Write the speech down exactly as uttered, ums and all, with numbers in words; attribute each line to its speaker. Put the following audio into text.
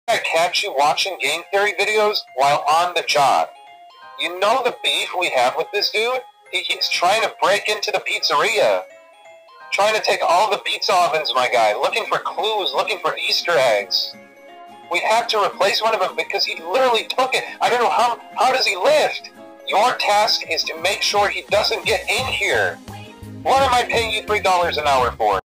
Speaker 1: I catch you watching game theory videos while on the job. You know the beef we have with this dude? He keeps trying to break into the pizzeria. Trying to take all the pizza ovens, my guy. Looking for clues, looking for Easter eggs. We have to replace one of them because he literally took it. I don't know how, how does he lift? Your task is to make sure he doesn't get in here. What am I paying you three dollars an hour for?